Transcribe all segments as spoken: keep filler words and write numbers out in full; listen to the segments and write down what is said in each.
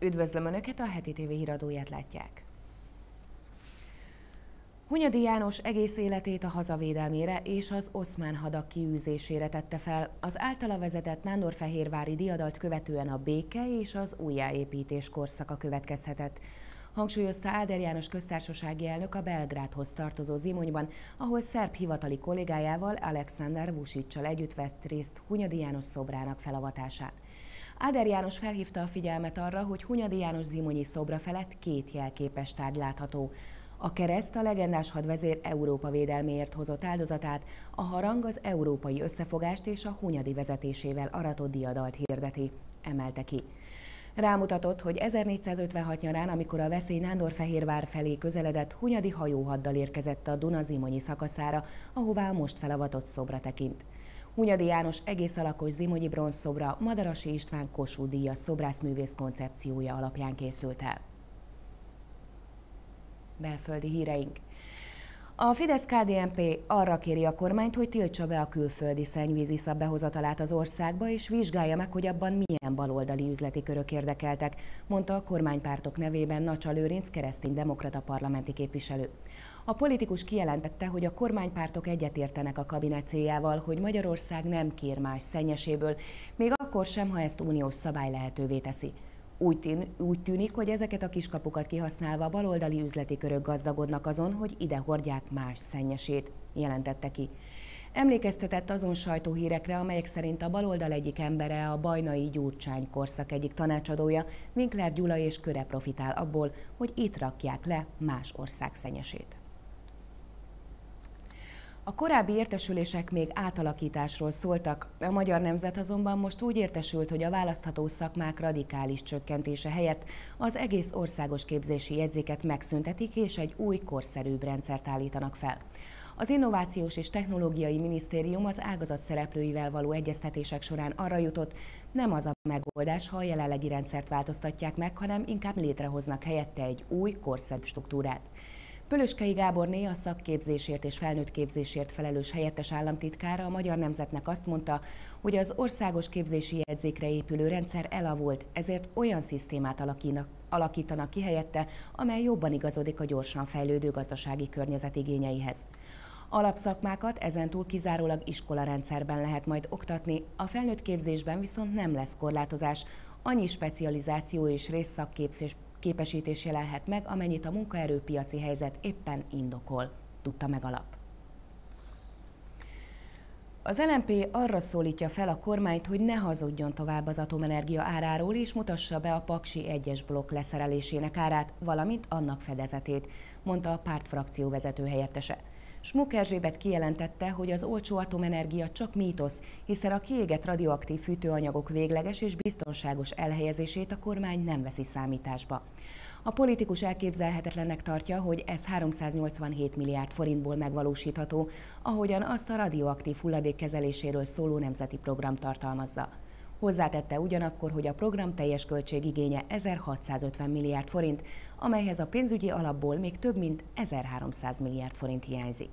Üdvözlöm Önöket, a Heti té vé híradóját látják. Hunyadi János egész életét a hazavédelmére és az oszmán hadak kiűzésére tette fel. Az általa vezetett nándorfehérvári diadalt követően a béke és az újjáépítés korszaka következhetett, hangsúlyozta Áder János köztársasági elnök a Belgrádhoz tartozó Zimonyban, ahol szerb hivatali kollégájával, Aleksandar Vučićsal együtt vett részt Hunyadi János szobrának felavatásán. Áder János felhívta a figyelmet arra, hogy Hunyadi János zimonyi szobra felett két jelképes tárgy látható. A kereszt a legendás hadvezér Európa védelméért hozott áldozatát, a harang az európai összefogást és a Hunyadi vezetésével aratott diadalt hirdeti, emelte ki. Rámutatott, hogy ezernégyszázötvenhat nyarán, amikor a veszély Nándorfehérvár felé közeledett, Hunyadi hajóhaddal érkezett a Duna-zimonyi szakaszára, ahová a most felavatott szobra tekint. Hunyadi János egész alakos zimonyi bronzszobra Madarasi István Kossuth-díjas szobrászművész koncepciója alapján készült el. Belföldi híreink. A Fidesz-ká dé en pé arra kéri a kormányt, hogy tiltsa be a külföldi szennyvíziszap behozatalát az országba, és vizsgálja meg, hogy abban milyen baloldali üzleti körök érdekeltek, mondta a kormánypártok nevében Nacsa Lőrinc kereszténydemokrata parlamenti képviselő. A politikus kijelentette, hogy a kormánypártok egyetértenek a kabinet céljával, hogy Magyarország nem kér más szennyeséből, még akkor sem, ha ezt uniós szabály lehetővé teszi. Úgy, tűn, úgy tűnik, hogy ezeket a kiskapukat kihasználva baloldali üzleti körök gazdagodnak azon, hogy ide hordják más szennyesét, jelentette ki. Emlékeztetett azon sajtóhírekre, amelyek szerint a baloldal egyik embere, a Bajnai Gyurcsány korszak egyik tanácsadója, Winkler Gyula és köre profitál abból, hogy itt rakják le más ország szennyesét. A korábbi értesülések még átalakításról szóltak, a Magyar Nemzet azonban most úgy értesült, hogy a választható szakmák radikális csökkentése helyett az egész országos képzési jegyzéket megszüntetik és egy új, korszerűbb rendszert állítanak fel. Az Innovációs és Technológiai Minisztérium az ágazat szereplőivel való egyeztetések során arra jutott, nem az a megoldás, ha a jelenlegi rendszert változtatják meg, hanem inkább létrehoznak helyette egy új, korszerűbb struktúrát. Pölöskei Gáborné, a szakképzésért és felnőtt képzésért felelős helyettes államtitkára a Magyar Nemzetnek azt mondta, hogy az országos képzési jegyzékre épülő rendszer elavult, ezért olyan szisztémát alakítanak ki helyette, amely jobban igazodik a gyorsan fejlődő gazdasági környezet igényeihez. Alapszakmákat ezentúl kizárólag iskolarendszerben lehet majd oktatni, a felnőtt képzésben viszont nem lesz korlátozás, annyi specializáció és részszakképzés képesítés jelenhet meg, amennyit a munkaerőpiaci helyzet éppen indokol, tudta meg a lap. Az el en pé arra szólítja fel a kormányt, hogy ne hazudjon tovább az atomenergia áráról, és mutassa be a Paksi egyes blokk leszerelésének árát, valamint annak fedezetét, mondta a pártfrakció vezető helyettese. Schmuck Erzsébet kijelentette, hogy az olcsó atomenergia csak mítosz, hiszen a kiégett radioaktív fűtőanyagok végleges és biztonságos elhelyezését a kormány nem veszi számításba. A politikus elképzelhetetlennek tartja, hogy ez háromszáznyolcvanhét milliárd forintból megvalósítható, ahogyan azt a radioaktív hulladék kezeléséről szóló nemzeti program tartalmazza. Hozzátette ugyanakkor, hogy a program teljes költségigénye ezerhatszázötven milliárd forint, amelyhez a pénzügyi alapból még több mint ezerháromszáz milliárd forint hiányzik.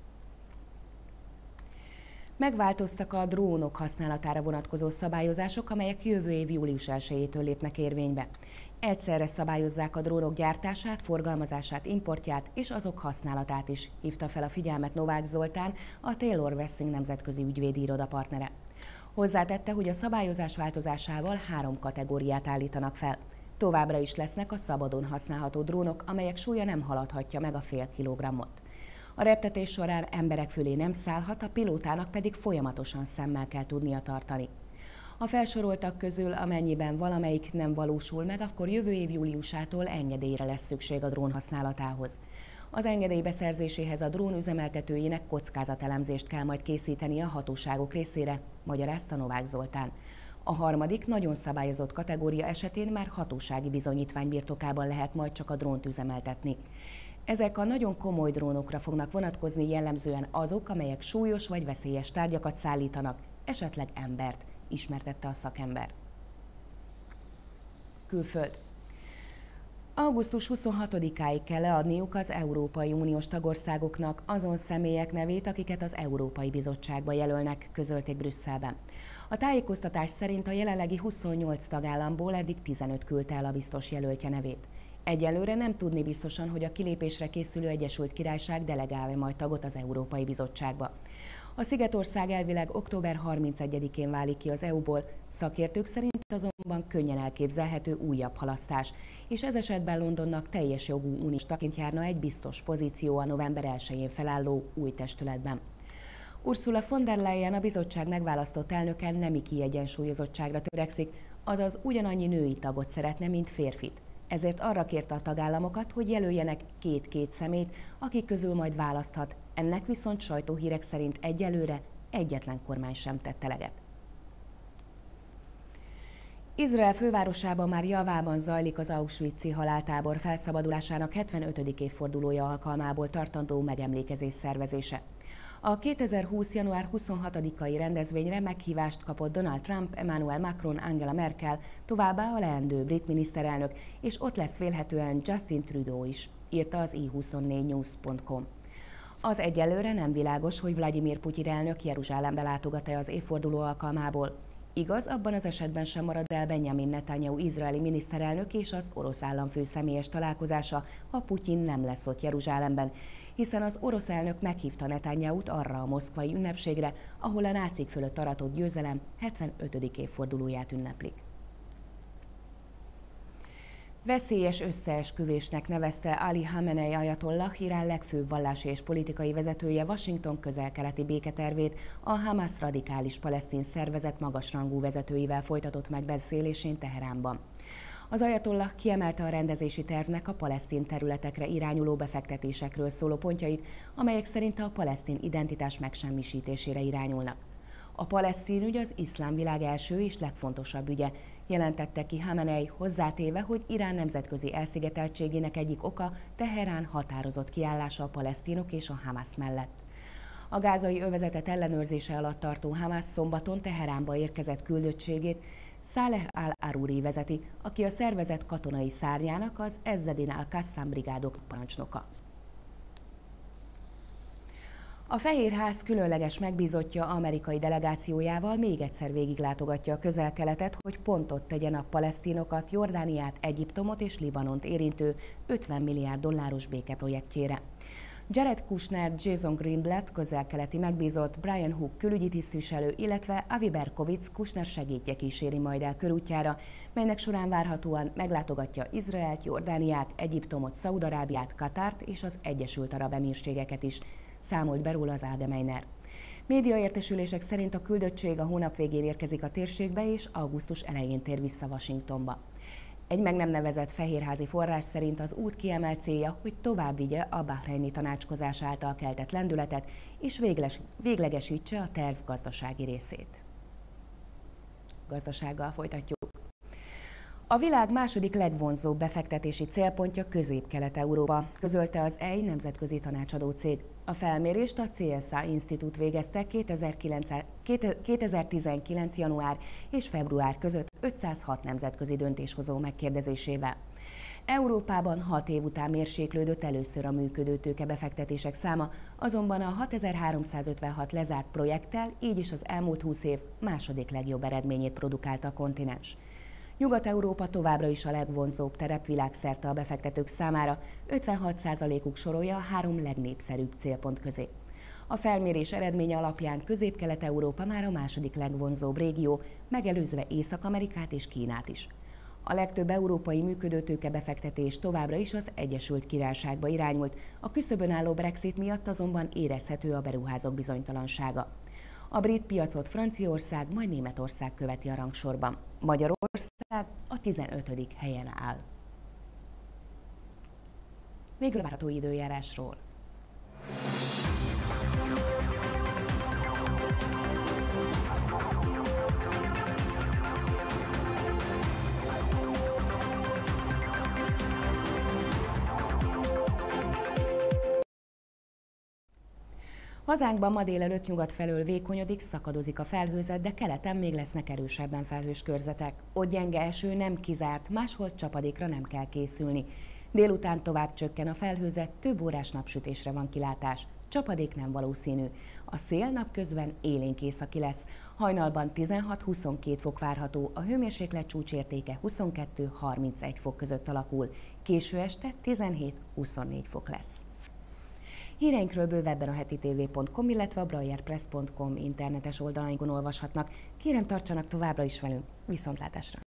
Megváltoztak a drónok használatára vonatkozó szabályozások, amelyek jövő év július elsejétől lépnek érvénybe. Egyszerre szabályozzák a drónok gyártását, forgalmazását, importját és azok használatát is, hívta fel a figyelmet Novák Zoltán, a Taylor Wessing nemzetközi ügyvédi iroda partnere. Hozzátette, hogy a szabályozás változásával három kategóriát állítanak fel. Továbbra is lesznek a szabadon használható drónok, amelyek súlya nem haladhatja meg a fél kilogrammot. A reptetés során emberek fölé nem szállhat, a pilótának pedig folyamatosan szemmel kell tudnia tartani. A felsoroltak közül, amennyiben valamelyik nem valósul meg, akkor jövő év júliusától engedélyre lesz szükség a drón használatához. Az engedély beszerzéséhez a drón üzemeltetőjének kockázatelemzést kell majd készíteni a hatóságok részére, magyarázta Novák Zoltán. A harmadik, nagyon szabályozott kategória esetén már hatósági bizonyítvány birtokában lehet majd csak a drónt üzemeltetni. Ezek a nagyon komoly drónokra fognak vonatkozni, jellemzően azok, amelyek súlyos vagy veszélyes tárgyakat szállítanak, esetleg embert, ismertette a szakember. Külföld. augusztus huszonhatodikáig kell leadniuk az Európai Uniós tagországoknak azon személyek nevét, akiket az Európai Bizottságba jelölnek, közölték Brüsszelben. A tájékoztatás szerint a jelenlegi huszonnyolc tagállamból eddig tizenöt küldte el a biztos jelöltje nevét. Egyelőre nem tudni biztosan, hogy a kilépésre készülő Egyesült Királyság delegál-e majd tagot az Európai Bizottságba. A Szigetország elvileg október harmincegyedikén válik ki az é u-ból, szakértők szerint azonban könnyen elképzelhető újabb halasztás, és ez esetben Londonnak teljes jogú uniós tagként járna egy biztos pozíció a november elsején felálló új testületben. Ursula von der Leyen, a bizottság megválasztott elnöke nemi kiegyensúlyozottságra törekszik, azaz ugyanannyi női tagot szeretne, mint férfit. Ezért arra kérte a tagállamokat, hogy jelöljenek két-két szemét, akik közül majd választhat. Ennek viszont sajtóhírek szerint egyelőre egyetlen kormány sem tett eleget. Izrael fővárosában már javában zajlik az auschwitzi haláltábor felszabadulásának hetvenötödik évfordulója alkalmából tartandó megemlékezés szervezése. A kétezer-húsz. január huszonhatodikai rendezvényre meghívást kapott Donald Trump, Emmanuel Macron, Angela Merkel, továbbá a leendő brit miniszterelnök, és ott lesz vélhetően Justin Trudeau is, írta az i huszonnégy news pont com. Az egyelőre nem világos, hogy Vladimir Putyin elnök Jeruzsálembe látogat-e az évforduló alkalmából. Igaz, abban az esetben sem marad el Benjamin Netanyahu izraeli miniszterelnök és az orosz államfő személyes találkozása, ha Putyin nem lesz ott Jeruzsálemben, hiszen az orosz elnök meghívta Netanyahut arra a moszkvai ünnepségre, ahol a nácik fölött aratott győzelem hetvenötödik évfordulóját ünneplik. Veszélyes összeesküvésnek nevezte Ali Khamenei ajatollah, Irán legfőbb vallási és politikai vezetője Washington közel-keleti béketervét a Hamas radikális palesztin szervezet magasrangú vezetőivel folytatott megbeszélésén Teheránban. Az ajatollah kiemelte a rendezési tervnek a palesztin területekre irányuló befektetésekről szóló pontjait, amelyek szerint a palesztin identitás megsemmisítésére irányulnak. A palesztin ügy az iszlám világ első és legfontosabb ügye, jelentette ki Khamenei, hozzátéve, hogy Irán nemzetközi elszigeteltségének egyik oka Teherán határozott kiállása a palesztinok és a Hamas mellett. A gázai övezetet ellenőrzése alatt tartó Hamas szombaton Teheránba érkezett küldöttségét Saleh al-Aruri vezeti, aki a szervezet katonai szárnyának, az Ezzedin al-Qassam brigádok parancsnoka. A Fehérház különleges megbízottja amerikai delegációjával még egyszer végiglátogatja a Közel-Keletet, hogy pontot tegyen a palesztinokat, Jordániát, Egyiptomot és Libanont érintő ötven milliárd dolláros békeprojektjére. Jared Kushner, Jason Greenblatt közel-keleti megbízott, Brian Hook külügyi tisztviselő, illetve Avi Berkowitz Kushner segédje kíséri majd el körútjára, melynek során várhatóan meglátogatja Izraelt, Jordániát, Egyiptomot, Szaúd-Arábiát, Katárt és az Egyesült Arab Emírségeket is, számolt be róla az Allgemeiner. Médiaértesülések szerint a küldöttség a hónap végén érkezik a térségbe, és augusztus elején tér vissza Washingtonba. Egy meg nem nevezett fehérházi forrás szerint az út kiemelt célja, hogy tovább vigye a bahreini tanácskozás által keltett lendületet, és végles, véglegesítse a terv gazdasági részét. Gazdasággal folytatjuk. A világ második legvonzóbb befektetési célpontja Közép-Kelet-Európa, közölte az é i nemzetközi tanácsadó cég. A felmérést a cé es á Institute végezte kétezer-tizenkilenc. január és február között ötszázhat nemzetközi döntéshozó megkérdezésével. Európában hat év után mérséklődött először a működő tőkebefektetések száma, azonban a hatezer-háromszázötvenhat lezárt projekttel így is az elmúlt húsz év második legjobb eredményét produkálta a kontinens. Nyugat-Európa továbbra is a legvonzóbb terep világszerte a befektetők számára, ötvenhat százalékuk sorolja a három legnépszerűbb célpont közé. A felmérés eredménye alapján Közép-Kelet-Európa már a második legvonzóbb régió, megelőzve Észak-Amerikát és Kínát is. A legtöbb európai működőtőke befektetés továbbra is az Egyesült Királyságba irányult, a küszöbön álló Brexit miatt azonban érezhető a beruházók bizonytalansága. A brit piacot Franciaország, majd Németország követi a rangsorban. Magyarország a tizenötödik helyen áll. Végül a várható időjárásról. Hazánkban ma délelőtt nyugat felől vékonyodik, szakadozik a felhőzet, de keleten még lesznek erősebben felhős körzetek. Ott gyenge eső nem kizárt, máshol csapadékra nem kell készülni. Délután tovább csökken a felhőzet, több órás napsütésre van kilátás. Csapadék nem valószínű. A szél napközben élénk északi lesz. Hajnalban tizenhat-huszonkét fok várható, a hőmérséklet csúcsértéke huszonkettő-harmincegy fok között alakul. Késő este tizenhét-huszonnégy fok lesz. Híreinkről bővebben a hetitv pont com, illetve a braillerpress pont com internetes oldalainkon olvashatnak. Kérem, tartsanak továbbra is velünk. Viszontlátásra!